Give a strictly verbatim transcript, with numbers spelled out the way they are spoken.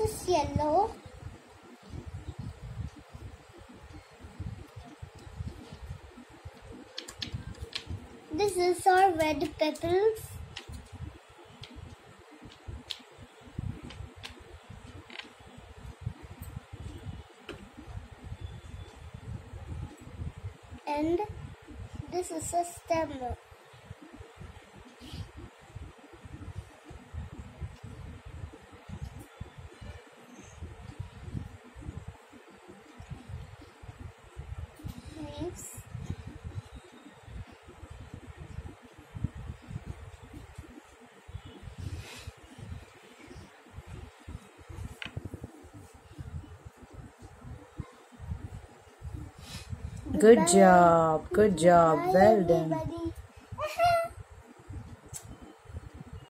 is yellow. This is our red petals. And this is a stem. Leaves. Good job, good job, well done. Everybody.